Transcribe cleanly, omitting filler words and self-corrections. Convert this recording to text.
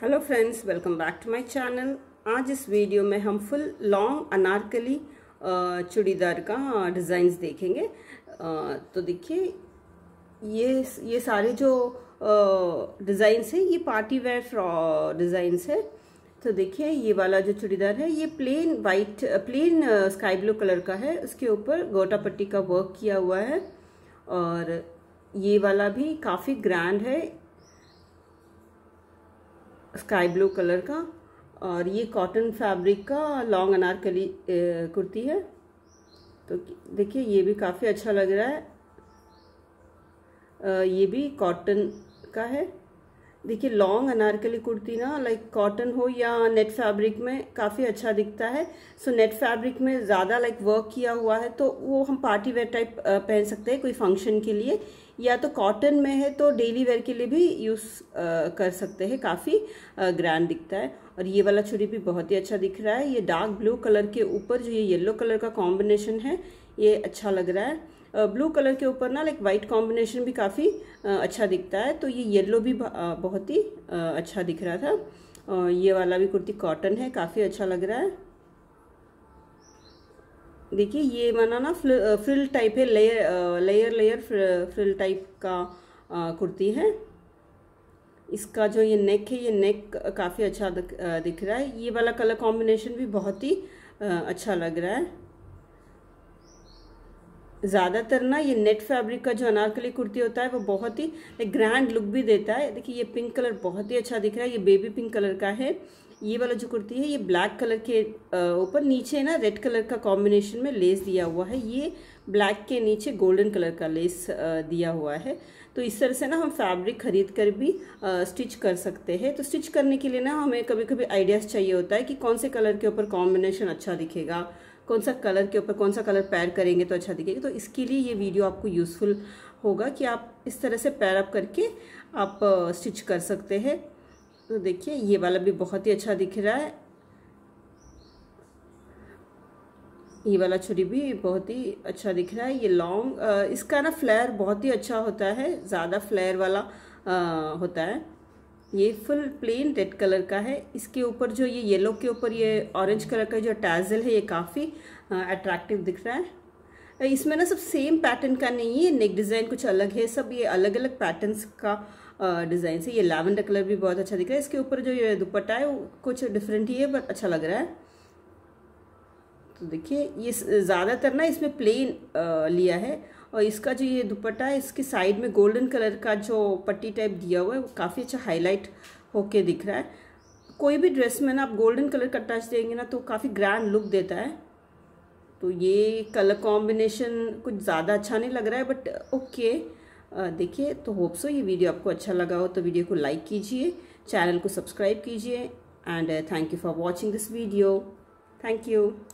Hello friends, welcome back to my channel. आज इस video में हम फुल लॉन्ग अनारकली चूड़ीदार का डिज़ाइंस देखेंगे। तो देखिए ये सारे जो डिज़ाइंस हैं ये पार्टी वेयर डिज़ाइंस है। तो देखिए ये वाला जो चूड़ीदार है ये प्लेन स्काई ब्लू कलर का है। उसके ऊपर गोटा पट्टी का वर्क किया हुआ है और ये वाला भी काफ़ी ग्रैंड है, स्काई ब्लू कलर का। और ये कॉटन फैब्रिक का लॉन्ग अनारकली कुर्ती है। तो देखिए ये भी काफ़ी अच्छा लग रहा है। ये भी कॉटन का है। देखिए लॉन्ग अनारकली कुर्ती ना लाइक कॉटन हो या नेट फैब्रिक में काफ़ी अच्छा दिखता है। सो नेट फैब्रिक में ज़्यादा लाइक वर्क किया हुआ है तो वो हम पार्टी वेयर टाइप पहन सकते हैं कोई फंक्शन के लिए, या तो कॉटन में है तो डेली वेयर के लिए भी यूज़ कर सकते हैं। काफ़ी ग्रैंड दिखता है। और ये वाला चूड़ी भी बहुत ही अच्छा दिख रहा है। ये डार्क ब्लू कलर के ऊपर जो ये येलो कलर का कॉम्बिनेशन है ये अच्छा लग रहा है। ब्लू कलर के ऊपर ना लाइक वाइट कॉम्बिनेशन भी काफ़ी अच्छा दिखता है। तो ये येलो भी बहुत ही अच्छा दिख रहा था। ये वाला भी कुर्ती कॉटन है, काफ़ी अच्छा लग रहा है। देखिए ये माना ना फ्रिल टाइप है, लेयर फ्रिल टाइप का कुर्ती है। इसका जो ये नेक है ये नेक काफ़ी अच्छा दिख रहा है। ये वाला कलर कॉम्बिनेशन भी बहुत ही अच्छा लग रहा है। ज़्यादातर ना ये नेट फैब्रिक का जो अनारकली कुर्ती होता है वो बहुत ही ग्रैंड लुक भी देता है। देखिए ये पिंक कलर बहुत ही अच्छा दिख रहा है, ये बेबी पिंक कलर का है। ये वाला जो कुर्ती है ये ब्लैक कलर के ऊपर नीचे ना रेड कलर का कॉम्बिनेशन में लेस दिया हुआ है। ये ब्लैक के नीचे गोल्डन कलर का लेस दिया हुआ है। तो इस तरह से ना हम फैब्रिक खरीद कर भी स्टिच कर सकते हैं। तो स्टिच करने के लिए ना हमें कभी कभी आइडियाज़ चाहिए होता है कि कौन से कलर के ऊपर कॉम्बिनेशन अच्छा दिखेगा, कौन सा कलर के ऊपर कौन सा कलर पैर करेंगे तो अच्छा दिखेगा। तो इसके लिए ये वीडियो आपको यूज़फुल होगा कि आप इस तरह से पैर अप करके आप स्टिच कर सकते हैं। तो देखिए ये वाला भी बहुत ही अच्छा दिख रहा है। ये वाला चूड़ी भी बहुत ही अच्छा दिख रहा है। ये लॉन्ग इसका ना फ्लेयर बहुत ही अच्छा होता है, ज़्यादा फ्लेयर वाला होता है। ये फुल प्लेन रेड कलर का है। इसके ऊपर जो ये येलो के ऊपर ये ऑरेंज कलर का जो टैजल है ये काफ़ी अट्रैक्टिव दिख रहा है। इसमें ना सब सेम पैटर्न का नहीं है, नेक डिज़ाइन कुछ अलग है, सब ये अलग अलग पैटर्न्स का डिज़ाइन है। ये लैवेंडर कलर भी बहुत अच्छा दिख रहा है। इसके ऊपर जो ये दुपट्टा है वो कुछ डिफरेंट ही है बट अच्छा लग रहा है। तो देखिए ये ज़्यादातर ना इसमें प्लेन लिया है। और इसका जो ये दुपट्टा है इसके साइड में गोल्डन कलर का जो पट्टी टाइप दिया हुआ है वो काफ़ी अच्छा हाईलाइट होके दिख रहा है। कोई भी ड्रेस में ना आप गोल्डन कलर का टच देंगे ना तो काफ़ी ग्रैंड लुक देता है। तो ये कलर कॉम्बिनेशन कुछ ज़्यादा अच्छा नहीं लग रहा है बट ओके। देखिए तो होप सो ये वीडियो आपको अच्छा लगा हो तो वीडियो को लाइक कीजिए, चैनल को सब्सक्राइब कीजिए and thank you for watching this video. Thank you.